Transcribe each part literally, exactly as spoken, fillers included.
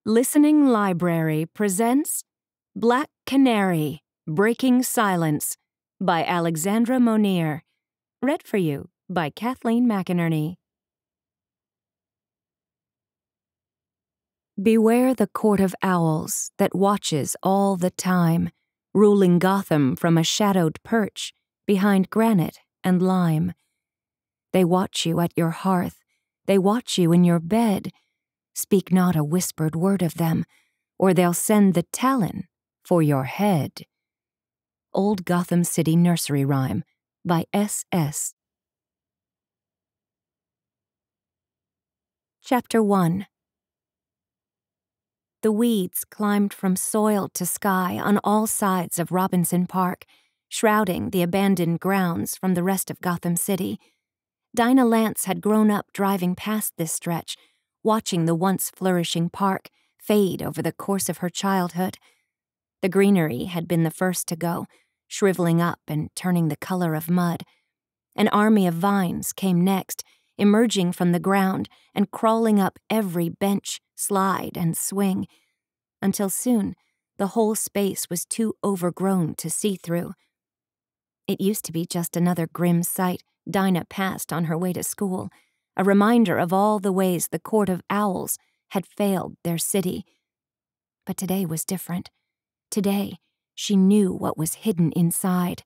Listening Library presents Black Canary, Breaking Silence by Alexandra Monir. Read for you by Kathleen McInerney. Beware the court of owls that watches all the time, ruling Gotham from a shadowed perch behind granite and lime. They watch you at your hearth, they watch you in your bed. Speak not a whispered word of them, or they'll send the talon for your head. Old Gotham City Nursery Rhyme by S S Chapter one. The weeds climbed from soil to sky on all sides of Robinson Park, shrouding the abandoned grounds from the rest of Gotham City. Dinah Lance had grown up driving past this stretch, watching the once flourishing park fade over the course of her childhood. The greenery had been the first to go, shriveling up and turning the color of mud. An army of vines came next, emerging from the ground and crawling up every bench, slide, and swing, until soon the whole space was too overgrown to see through. It used to be just another grim sight Dinah passed on her way to school, a reminder of all the ways the court of owls had failed their city. But today was different. Today, she knew what was hidden inside.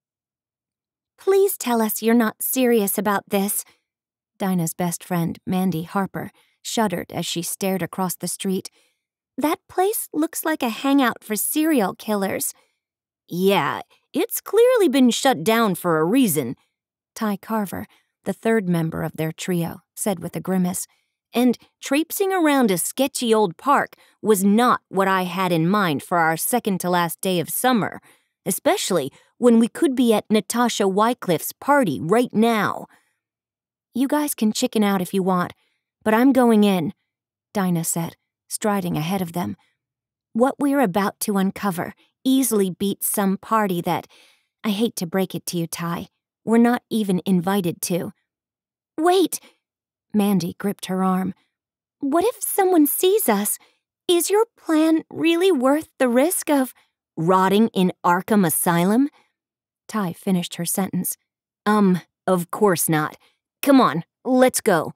"Please tell us you're not serious about this." Dinah's best friend, Mandy Harper, shuddered as she stared across the street. "That place looks like a hangout for serial killers." "Yeah, it's clearly been shut down for a reason," Ty Carver, the third member of their trio, said with a grimace. "And traipsing around a sketchy old park was not what I had in mind for our second-to-last day of summer, especially when we could be at Natasha Wycliffe's party right now." "You guys can chicken out if you want, but I'm going in," Dinah said, striding ahead of them. "What we're about to uncover easily beats some party that, I hate to break it to you, Ty, we're not even invited to." "Wait!" Mandy gripped her arm. "What if someone sees us? Is your plan really worth the risk of—" "Rotting in Arkham Asylum?" Ty finished her sentence. Um, of course not. Come on, let's go."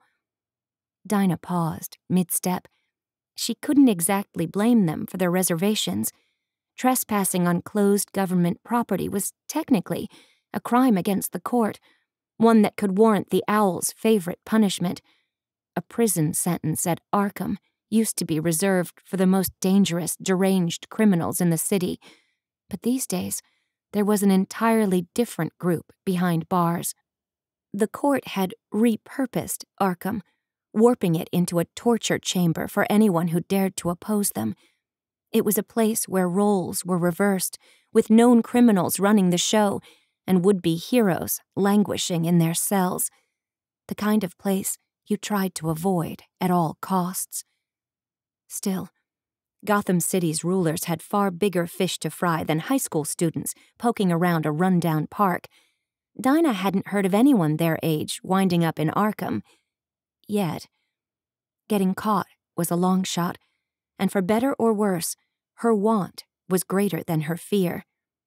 Dinah paused, mid-step. She couldn't exactly blame them for their reservations. Trespassing on closed government property was technically a crime against the court, one that could warrant the owl's favorite punishment. A prison sentence at Arkham used to be reserved for the most dangerous, deranged criminals in the city, but these days there was an entirely different group behind bars. The court had repurposed Arkham, warping it into a torture chamber for anyone who dared to oppose them. It was a place where roles were reversed, with known criminals running the show and would-be heroes languishing in their cells. The kind of place you tried to avoid at all costs. Still, Gotham City's rulers had far bigger fish to fry than high school students poking around a rundown park. Dinah hadn't heard of anyone their age winding up in Arkham. Yet. Getting caught was a long shot, and for better or worse, her want was greater than her fear.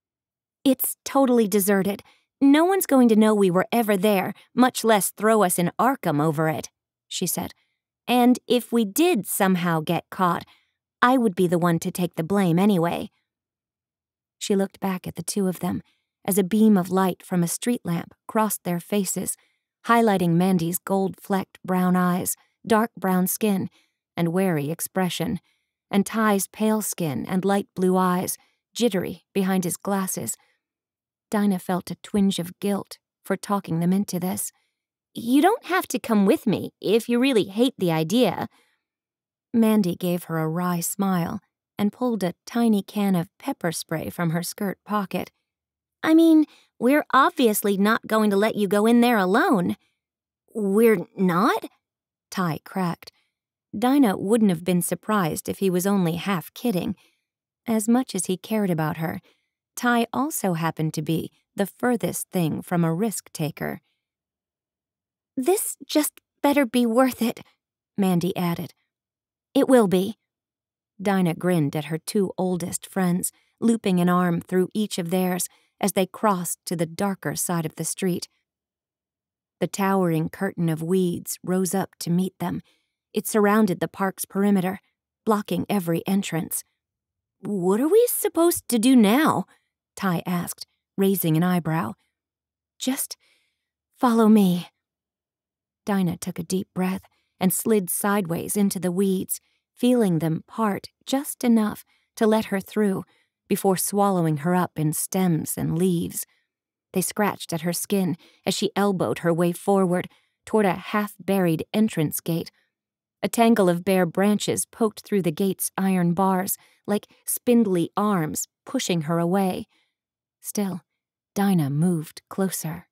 "It's totally deserted. No one's going to know we were ever there, much less throw us in Arkham over it," she said. "And if we did somehow get caught, I would be the one to take the blame anyway." She looked back at the two of them as a beam of light from a street lamp crossed their faces, highlighting Mandy's gold-flecked brown eyes, dark brown skin, and wary expression, and Ty's pale skin and light blue eyes, jittery behind his glasses. Dinah felt a twinge of guilt for talking them into this. "You don't have to come with me if you really hate the idea." Mandy gave her a wry smile and pulled a tiny can of pepper spray from her skirt pocket. "I mean, we're obviously not going to let you go in there alone." "We're not?" Ty cracked. Dinah wouldn't have been surprised if he was only half kidding. As much as he cared about her, Ty also happened to be the furthest thing from a risk-taker. "This just better be worth it," Mandy added. "It will be." Dinah grinned at her two oldest friends, looping an arm through each of theirs as they crossed to the darker side of the street. The towering curtain of weeds rose up to meet them. It surrounded the park's perimeter, blocking every entrance. "What are we supposed to do now?" Ty asked, raising an eyebrow. "Just follow me." Dinah took a deep breath and slid sideways into the weeds, feeling them part just enough to let her through before swallowing her up in stems and leaves. They scratched at her skin as she elbowed her way forward toward a half-buried entrance gate. A tangle of bare branches poked through the gate's iron bars like spindly arms pushing her away. Still, Dinah moved closer.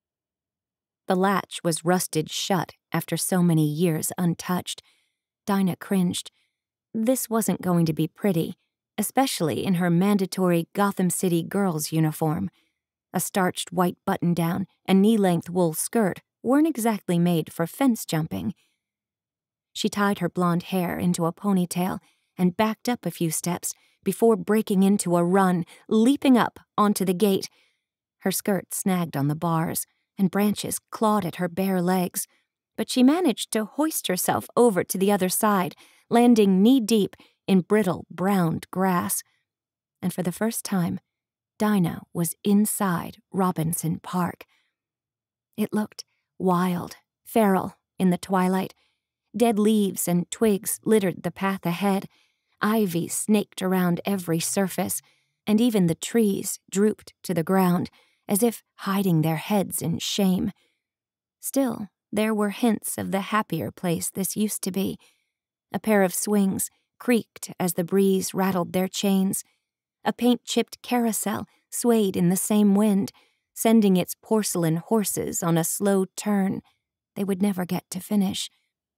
The latch was rusted shut after so many years untouched. Dinah cringed. This wasn't going to be pretty, especially in her mandatory Gotham City girls' uniform. A starched white button-down and knee-length wool skirt weren't exactly made for fence jumping. She tied her blonde hair into a ponytail and backed up a few steps before breaking into a run, leaping up onto the gate. Her skirt snagged on the bars, and branches clawed at her bare legs, but she managed to hoist herself over to the other side, landing knee-deep in brittle, browned grass. And for the first time, Dinah was inside Robinson Park. It looked wild, feral in the twilight. Dead leaves and twigs littered the path ahead. Ivy snaked around every surface, and even the trees drooped to the ground, as if hiding their heads in shame. Still, there were hints of the happier place this used to be. A pair of swings creaked as the breeze rattled their chains. A paint-chipped carousel swayed in the same wind, sending its porcelain horses on a slow turn they would never get to finish.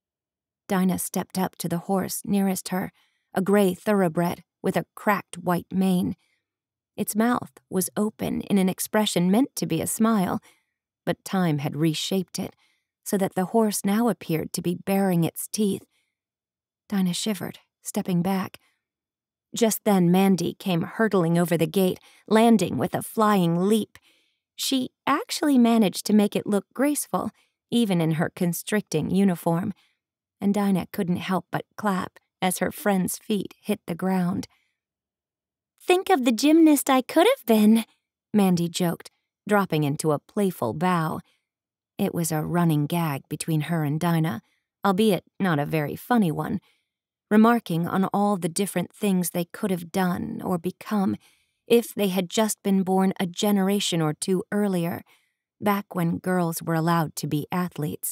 Dinah stepped up to the horse nearest her, a gray thoroughbred with a cracked white mane. Its mouth was open in an expression meant to be a smile, but time had reshaped it so that the horse now appeared to be baring its teeth. Dinah shivered, stepping back. Just then Mandy came hurtling over the gate, landing with a flying leap. She actually managed to make it look graceful, even in her constricting uniform, and Dinah couldn't help but clap as her friend's feet hit the ground. "Think of the gymnast I could have been," Mandy joked, dropping into a playful bow. It was a running gag between her and Dinah, albeit not a very funny one, remarking on all the different things they could have done or become if they had just been born a generation or two earlier, back when girls were allowed to be athletes.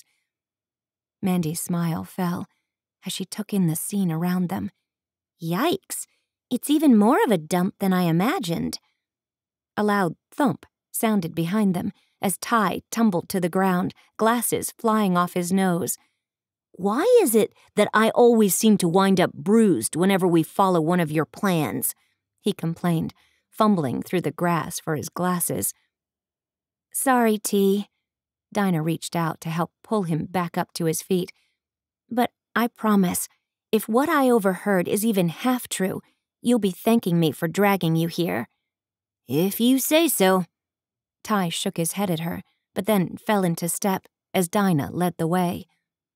Mandy's smile fell as she took in the scene around them. Yikes! It's even more of a dump than I imagined. A loud thump sounded behind them as Ty tumbled to the ground, glasses flying off his nose. "Why is it that I always seem to wind up bruised whenever we follow one of your plans?" he complained, fumbling through the grass for his glasses. "Sorry, T." Dinah reached out to help pull him back up to his feet. "But I promise, if what I overheard is even half true, you'll be thanking me for dragging you here." "If you say so." Ty shook his head at her, but then fell into step as Dinah led the way.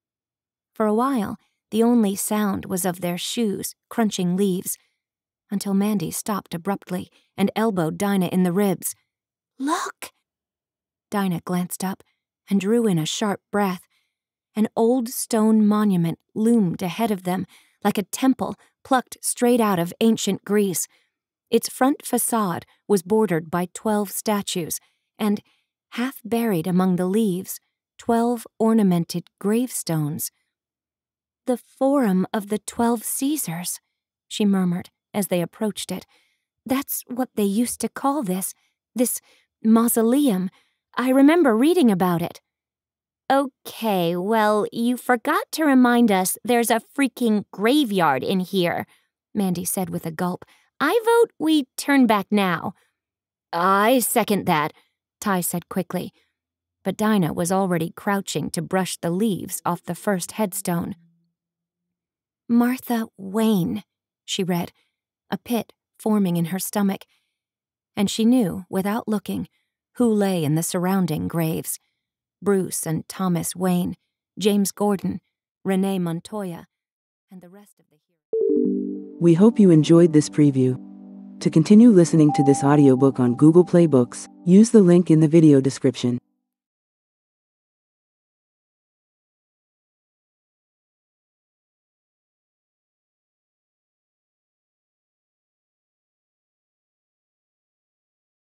For a while, the only sound was of their shoes crunching leaves, until Mandy stopped abruptly and elbowed Dinah in the ribs. "Look!" Dinah glanced up and drew in a sharp breath. An old stone monument loomed ahead of them like a temple plucked straight out of ancient Greece. Its front facade was bordered by twelve statues, and, half buried among the leaves, twelve ornamented gravestones. "The Forum of the Twelve Caesars," she murmured as they approached it. "That's what they used to call this, this mausoleum. I remember reading about it." "Okay, well, you forgot to remind us there's a freaking graveyard in here," Mandy said with a gulp. "I vote we turn back now." "I second that," Ty said quickly. But Dinah was already crouching to brush the leaves off the first headstone. "Martha Wayne," she read, a pit forming in her stomach. And she knew, without looking, who lay in the surrounding graves. Bruce and Thomas Wayne, James Gordon, Renee Montoya, and the rest of the heroes. We hope you enjoyed this preview. To continue listening to this audiobook on Google Play Books, use the link in the video description.